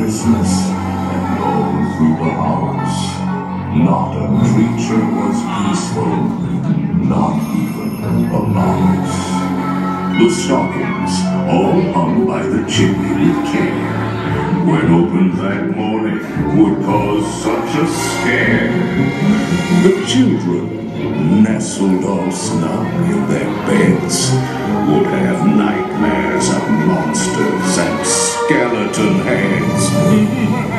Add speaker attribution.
Speaker 1: Christmas, and all through the house, not a creature was peaceful, not even a mouse. The stockings, all hung by the chimney with care, when opened that morning, would cause such a scare. The children, nestled all snug in their beds, would have nightmares of monsters and skeleton heads.